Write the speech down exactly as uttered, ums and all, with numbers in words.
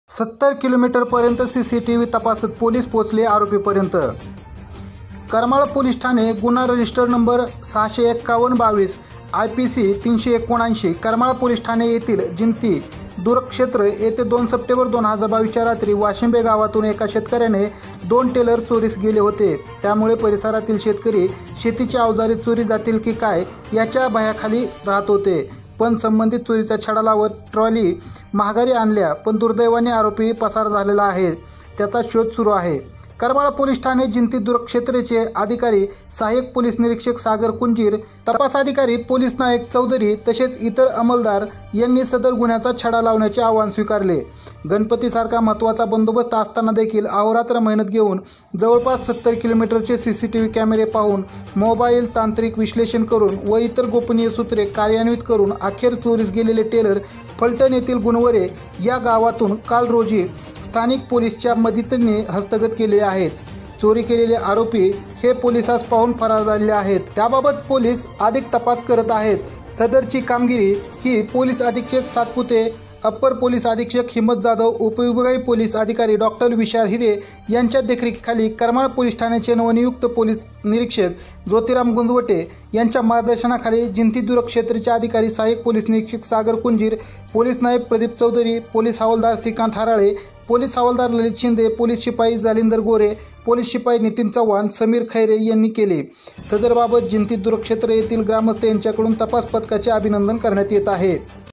सत्तर किलोमीटरपर्यंत सीसीटीव्ही तपासत पोलीस पोचले आरोपीपर्यंत। करमाळ पोलीस ठाणे गुन्हा रजिस्टर नंबर सहाशे एक्कावन्न बावीस आय पी सी तीनशे एकोणऐंशी करमाळ पोलीस ठाणे येथील जिंती दूरक्षेत्र येथे दोन सप्टेंबर दोन हजार बावीसच्या रात्री वाशिंबे गावातून एका शेतकऱ्याने दोन टेलर चोरीस गेले होते। त्यामुळे परिसरातील शेतकरी शेतीची अवजारे चोरी जातील की काय याच्या भयाखाली राहत होते। पण संबंधित चोरीचा छडा लावत ट्रॉली महागारी आणल्या, पण दुर्दैवाने आरोपी पसार झालेला आहे। त्याचा शोध सुरू आहे। करमाळ पोलीस ठाणे जिंती दूरक्षेत्रचे अधिकारी सहाय्यक पोलीस निरीक्षक सागर कुंजीर, तपास अधिकारी पोलीस नायक चौधरी तसेच इतर अंमलदार यांनी सदर गुन्ह्याचा छडा लावण्याचे आव्हान स्वीकारले। गणपतीसारखा महत्त्वाचा बंदोबस्त असताना देखील अहोरात्र मेहनत घेऊन जवळपास सत्तर किलोमीटरचे सीसीटीव्ही कॅमेरे पाहून मोबाईल तांत्रिक विश्लेषण करून व इतर गोपनीय सूत्रे कार्यान्वित करून अखेर चोरीस गेलेले टेलर फलटण येथील गुणवरे या गावातून काल रोजी स्थानिक पोलीसच्या मदतीने हस्तगत केले आहेत। चोरी केलेले आरोपी हे पोलिसास पाहून फरार झालेले आहेत। त्याबाबत पोलीस अधिक तपास करत आहेत। सदरची कामगिरी ही पोलीस अधीक्षक सातपुते, अप्पर पोलीस अधीक्षक हिम्मत जाधव, उपविभागीय पोलीस अधिकारी डॉक्टर विशाल हिरे यांच्या देखरेखीखाली करमाळ पोलीस ठाण्याचे नवनियुक्त पोलीस निरीक्षक ज्योतिराम गुंजवटे यांच्या मार्गदर्शनाखाली जिंती दूरक्षेत्रचे अधिकारी सहाय्यक पोलीस निरीक्षक सागर कुंजीर, पोलीस नायब प्रदीप चौधरी, पोलीस हवालदार श्रीकांत हराळे, पोलीस हवालदार ललित शिंदे, पोलीस शिपाई जालिंदर गोरे, पोलीस शिपाई नितीन चव्हाण, समीर खैरे यांनी केले। सदरबाबत जिंती दूरक्षेत्र येथील ग्रामस्थ यांच्याकडून तपास पथकाचे अभिनंदन करण्यात येत आहे।